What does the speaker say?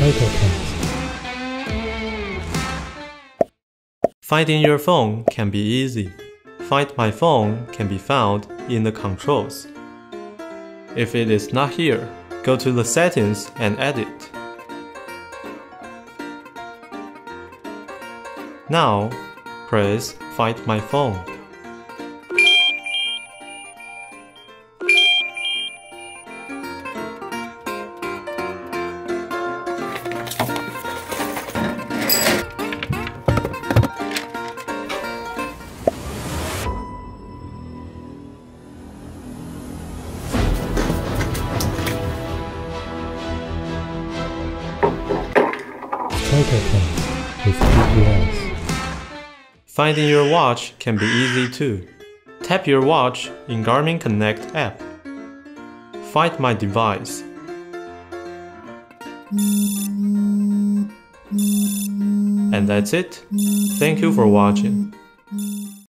Finding your phone can be easy. Find my phone can be found in the controls. If it is not here, go to the settings and edit. Now, press Find my phone. With GPS. Finding your watch can be easy too. Tap your watch in Garmin Connect app. Find my device. And that's it. Thank you for watching.